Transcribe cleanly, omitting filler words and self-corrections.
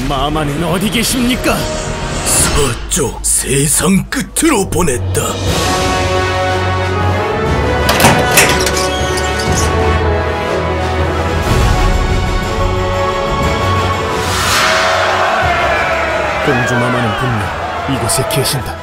마마는 어디 계십니까? 서쪽 세상 끝으로 보냈다. 공주 마마는 분명 이곳에 계신다.